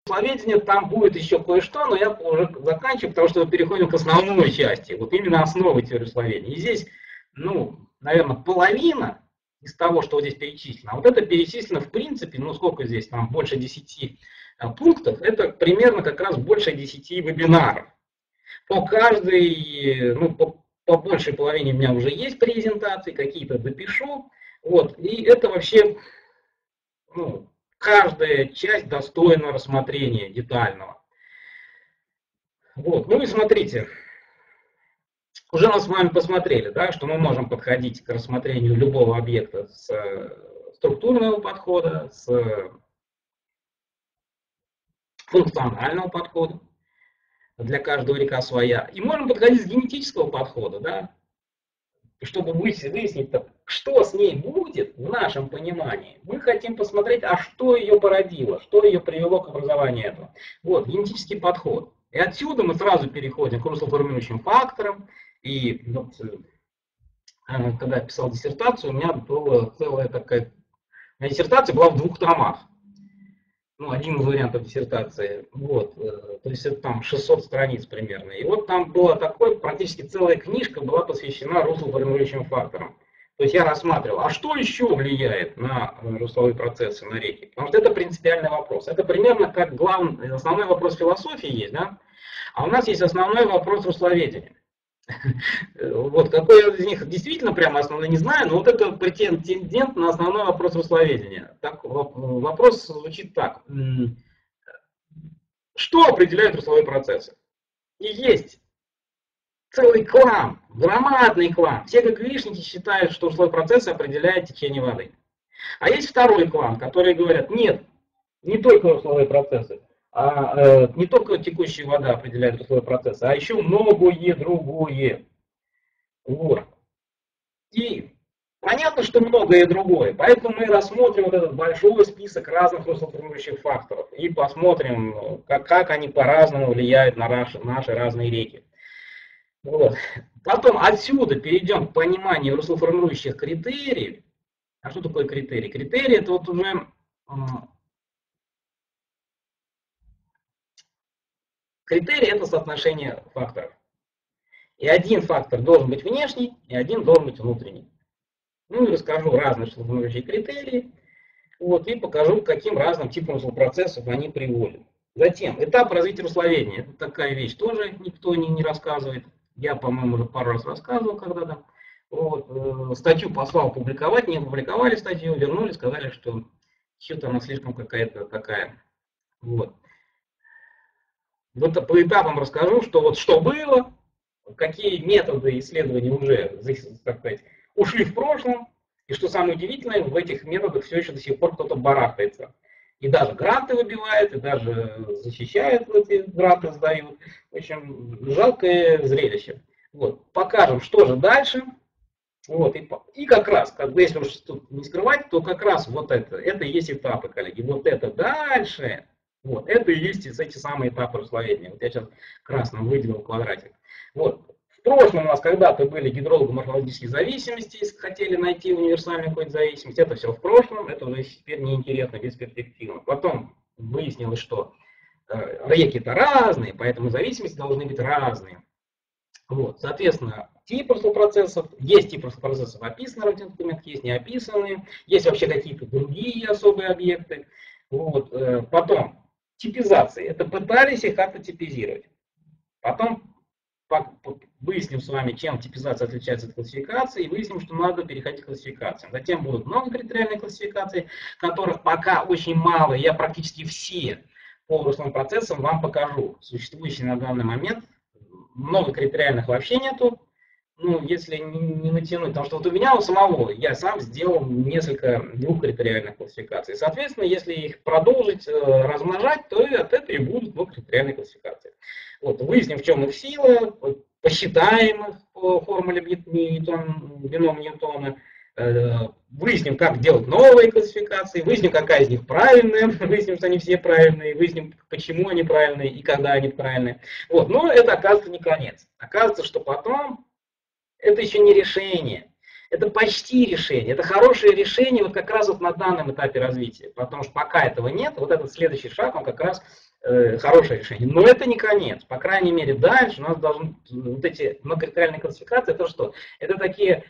русловедения там будет еще кое-что, но я уже заканчиваю, потому что мы переходим к основной части, вот именно основы теории русловедения. И здесь, ну, наверное, половина из того, что вот здесь перечислено, а вот это перечислено в принципе, ну сколько здесь, там больше 10 пунктов, это примерно как раз больше 10 вебинаров. По каждой, ну, по большей половине у меня уже есть презентации, какие-то допишу, вот, и это вообще, ну, каждая часть достойна рассмотрения детального. Вот, ну и смотрите, уже мы с вами посмотрели, да, что мы можем подходить к рассмотрению любого объекта с структурного подхода, с функционального подхода, для каждого река своя, и можем подходить с генетического подхода, да, чтобы выяснить, что с ней будет в нашем понимании. Мы хотим посмотреть, а что ее породило, что ее привело к образованию этого. Вот, генетический подход. И отсюда мы сразу переходим к руслоформирующим факторам. И вот, когда я писал диссертацию, у меня была целая такая... У меня диссертация была в 2 томах. Ну, один из вариантов диссертации. Вот, то есть это там 600 страниц примерно. И вот там была такой, практически целая книжка была посвящена руслоформирующим факторам. То есть я рассматривал, а что еще влияет на русловые процессы, на реки? Потому что это принципиальный вопрос. Это примерно как основной вопрос философии есть, да? А у нас есть основной вопрос русловедения. Вот какой из них действительно прямо основной, не знаю, но вот это претендент на основной вопрос русловедения. Так, вопрос звучит так. Что определяет русловые процессы? И есть целый клан, громадный клан. Все ГГИшники считают, что русловые процессы определяет течение воды. А есть второй клан, которые говорят, нет, не только русловые процессы, не только текущая вода определяет русловые процессы, а еще многое другое. Вот. И понятно, что многое другое, поэтому мы рассмотрим вот этот большой список разных руслоформирующих факторов и посмотрим, как они по-разному влияют на наши разные реки. Вот. Потом отсюда перейдем к пониманию руслоформирующих критериев. А что такое критерий? Критерий — это вот уже... Критерий — это соотношение факторов. И один фактор должен быть внешний, и один должен быть внутренний. Ну и расскажу разные руслоформирующие критерии, вот, и покажу, к каким разным типам руслопроцессов они приводят. Затем, этап развития русловедения. Это такая вещь, тоже никто не рассказывает. Я, по-моему, уже пару раз рассказывал когда-то. Вот, статью послал публиковать, не опубликовали статью, вернули, сказали, что что-то она слишком какая-то такая. Вот. Вот по этапам расскажу, что вот что было, какие методы исследований уже, так сказать, ушли в прошлом, и что самое удивительное, в этих методах все еще до сих пор кто-то барахтается. И даже гранты выбивает, и даже защищает, эти гранты сдают. В общем, жалкое зрелище. Вот. Покажем, что же дальше. Вот. И как раз, если уж тут не скрывать, то как раз вот это и есть этапы, коллеги. Вот это дальше, вот, это и есть эти самые этапы русловедения. Вот я сейчас красным выделил квадратик. Вот. В прошлом у нас когда-то были гидролого-морфологические зависимости, если хотели найти универсальную какую-то зависимость. Это все в прошлом, это уже теперь неинтересно, бесперспективно. Потом выяснилось, что реки-то разные, поэтому зависимости должны быть разные. Вот. Соответственно, тип руслопроцессов, есть тип руслопроцессов описанные в документах, есть не описанные, есть вообще какие-то другие особые объекты. Вот. Потом типизации. Это пытались их как-то типизировать. Потом выясним с вами, чем типизация отличается от классификации, и выясним, что надо переходить к классификациям. Затем будут многокритериальные классификации, которых пока очень мало. Я практически все по русловым процессам вам покажу. Существующие на данный момент многокритериальных вообще нету. Ну, если не натянуть, потому что вот у меня у самого, я сам сделал несколько двухкритериальных классификаций. Соответственно, если их продолжить размножать, то от этого и будут двухкритериальные классификации. Вот, выясним, в чем их сила, посчитаем их по формуле бином Ньютона, выясним, как делать новые классификации, выясним, какая из них правильная, выясним, что они все правильные, выясним, почему они правильные и когда они правильные. Вот, но это, оказывается, не конец. Оказывается, что потом это еще не решение. Это почти решение. Это хорошее решение вот как раз вот на данном этапе развития. Потому что пока этого нет, вот этот следующий шаг, он как раз хорошее решение. Но это не конец. По крайней мере, дальше у нас должны вот эти многокритериальные классификации, это что? Это такие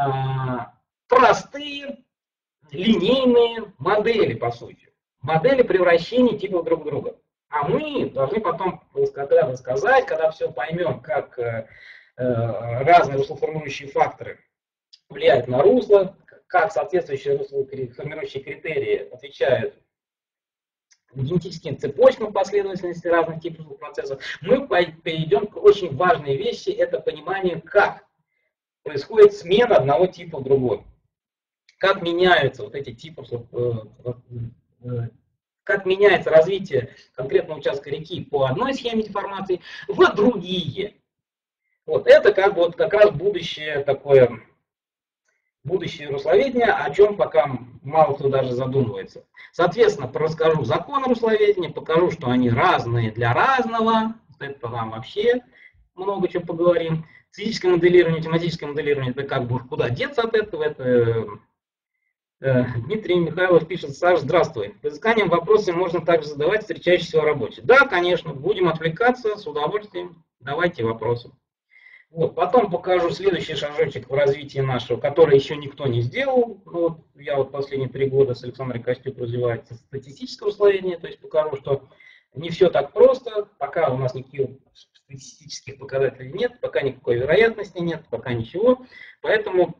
простые линейные модели, по сути. Модели превращения типов друг в друга. А мы должны потом рассказать, когда все поймем, как разные руслоформирующие факторы влияют на русло, как соответствующие руслоформирующие критерии отвечают генетическим цепочкам последовательности разных типов процессов, мы перейдем к очень важной вещи, это понимание, как происходит смена одного типа в другой. Как меняются вот эти типы, как меняется развитие конкретного участка реки по одной схеме деформации в другие. Вот это как раз будущее такое, будущее русловедения, о чем пока мало кто даже задумывается. Соответственно, расскажу законы русловедения, покажу, что они разные для разного. Это там вообще много чего поговорим. Физическое моделирование, тематическое моделирование, это как бы куда деться от этого. Это Дмитрий Михайлов пишет: Саш, здравствуй. По изысканиям вопросы можно также задавать встречающиеся в работе. Да, конечно, будем отвлекаться, с удовольствием. Давайте вопросы. Вот, потом покажу следующий шажочек в развитии нашего, который еще никто не сделал. Вот, я вот последние 3 года с Александром Костюк развивается статистическое русловедение, то есть покажу, что не все так просто, пока у нас никаких статистических показателей нет, пока никакой вероятности нет, пока ничего, поэтому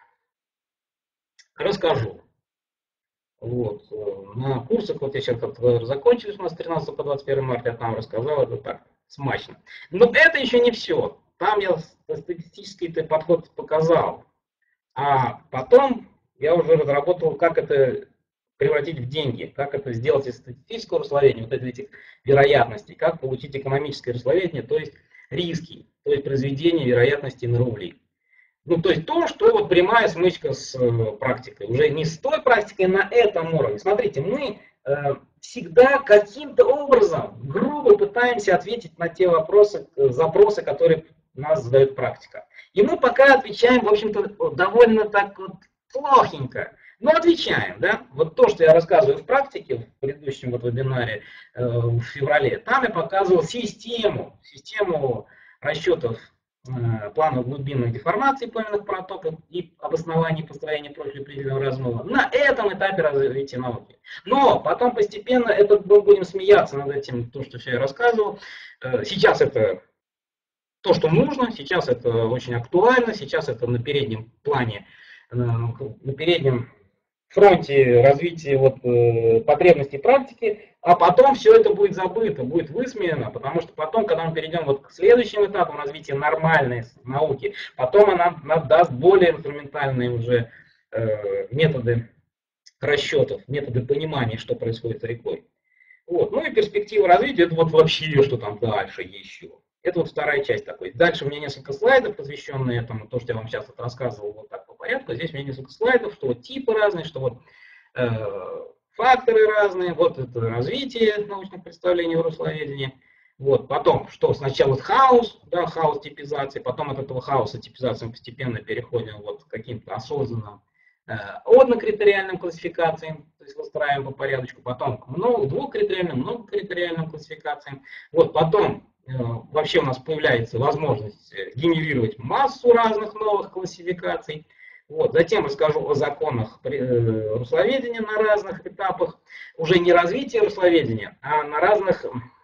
расскажу. Вот, на курсах, вот я сейчас закончились у нас 13 по 21 марта, я там рассказал, это так, смачно. Но это еще не все. Там я статистический подход показал. А потом я уже разработал, как это превратить в деньги, как это сделать из статистического русловедения, вот этих вероятностей, как получить экономическое русловедение, то есть риски, то есть произведение вероятностей на рубли. Ну, то есть то, что вот прямая смычка с практикой. Уже не с той практикой на этом уровне. Смотрите, мы всегда каким-то образом грубо пытаемся ответить на те вопросы, запросы, которые нас задает практика. И мы пока отвечаем, в общем-то, довольно так вот плохенько. Но отвечаем, да. Вот то, что я рассказываю в практике, в предыдущем вот вебинаре в феврале, там я показывал систему расчетов плана глубинных деформаций пламенных протоков и обоснований построения профиля предельного размыва на этом этапе развития науки. Но потом постепенно мы будем смеяться над этим, то, что все я рассказывал. Сейчас это то, что нужно, сейчас это очень актуально, сейчас это на переднем плане, на переднем фронте развития потребностей практики, а потом все это будет забыто, будет высмеяно, потому что потом, когда мы перейдем к следующим этапам развития нормальной науки, потом она нам даст более инструментальные уже методы расчетов, методы понимания, что происходит с рекой. Вот. Ну и перспектива развития, это вот вообще, что там дальше еще. Это вот вторая часть такой. Дальше у меня несколько слайдов, посвященные этому, то, что я вам сейчас рассказывал вот так по порядку. Здесь у меня несколько слайдов, что вот типы разные, что вот факторы разные, вот это развитие научных представлений в русловедении. Вот, потом, что сначала хаос, да, хаос типизации, потом от этого хаоса типизации мы постепенно переходим вот к каким-то осознанным однокритериальным классификациям, то есть выстраиваем по порядочку, потом к двухкритериальным, многокритериальным классификациям. Вот, потом вообще у нас появляется возможность генерировать массу разных новых классификаций. Вот. Затем расскажу о законах русловедения на разных этапах. Уже не развития русловедения, а на разных,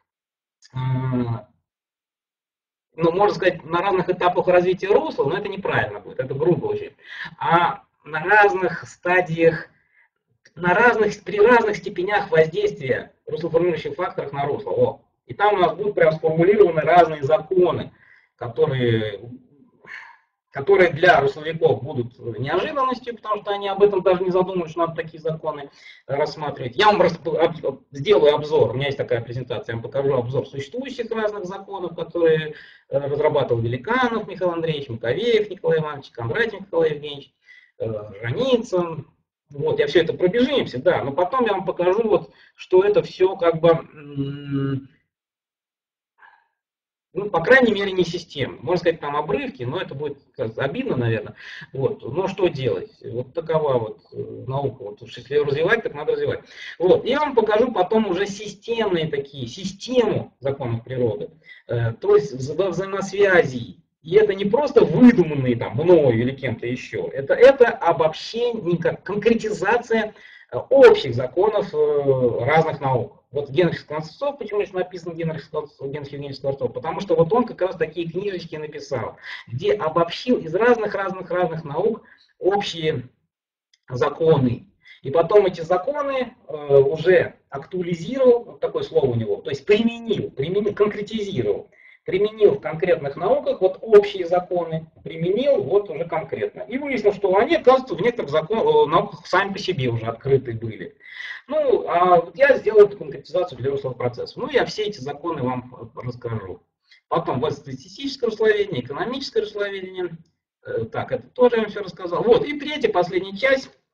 можно сказать, на разных этапах развития русла, но это неправильно будет, это грубо очень. А на разных стадиях, при разных степенях воздействия руслоформирующих факторов на русло. И там у нас будут прям сформулированы разные законы, которые для русловиков будут неожиданностью, потому что они об этом даже не задумывают, что надо такие законы рассматривать. Я вам сделаю обзор, у меня есть такая презентация, я вам покажу обзор существующих разных законов, которые разрабатывал Великанов Михаил Андреевич, Маковеев Николай Иванович, Кондратьев Николай Евгеньевич, Раницын. Вот, я все это пробежимся, да, но потом я вам покажу, что это все как бы Ну, по крайней мере, не системно. Можно сказать, там обрывки, но это будет обидно, наверное. Вот. Но что делать? Вот такова вот наука. Вот уж если ее развивать, так надо развивать. Вот. Я вам покажу потом уже системные такие, систему законов природы. То есть взаимосвязей. И это не просто выдуманные там мною или кем-то еще. Это обобщение, конкретизация общих законов разных наук. Вот Генрих Скворцов, почему здесь написано Генрих Евгеньевич Скворцов? Потому что вот он как раз такие книжечки написал, где обобщил из разных наук общие законы. И потом эти законы уже актуализировал, вот такое слово у него, то есть применил, конкретизировал. Применил в конкретных науках, вот общие законы, применил вот уже конкретно. И выяснил, что они, оказывается, в некоторых науках сами по себе уже открыты были. Ну, а вот я сделал эту конкретизацию для взрослого процесса. Ну, я все эти законы вам расскажу. Потом вот статистическое русловедение, экономическое русловедение. Так, это тоже я вам все рассказал. Вот, и третья, последняя часть.